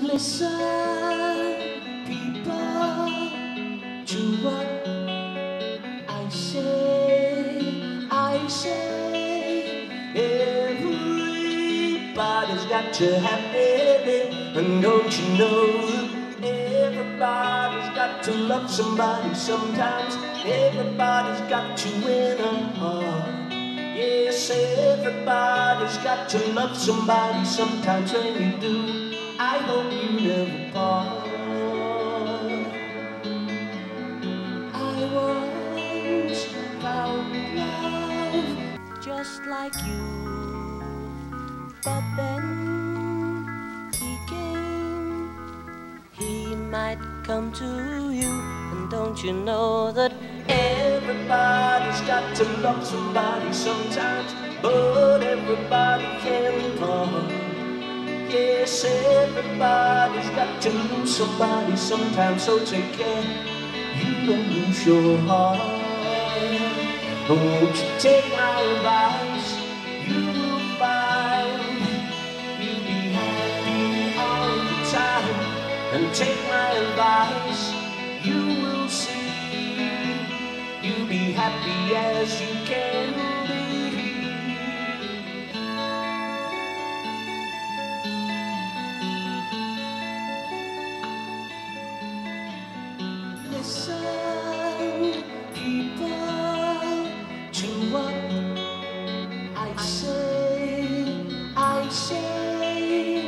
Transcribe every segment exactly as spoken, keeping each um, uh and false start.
Listen, people, to what I say. I say everybody's got to have it, and don't you know everybody's got to love somebody sometimes. Everybody's got to win a heart. Yes, everybody's got to love somebody sometimes. When you do, I hope you never part. I once found love just like you, but then he came. He might come to you, and don't you know that everybody's got to love somebody sometimes, but everybody can part. Yes, everybody's got to lose somebody sometimes, so take care you don't lose your heart. Won't you take my advice? You will find you'll be happy all the time. And take my advice, you will see you'll be happy as you can be. Listen, people, to what I say. I say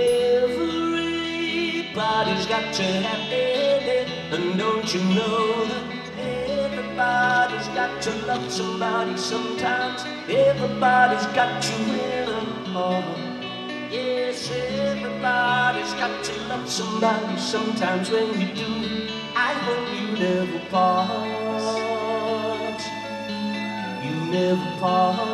everybody's got to have it, and don't you know that everybody's got to love somebody sometimes. Everybody's got to win a heart. Yes, everybody's got to love somebody sometimes. When you do, I hope you never part. You never part.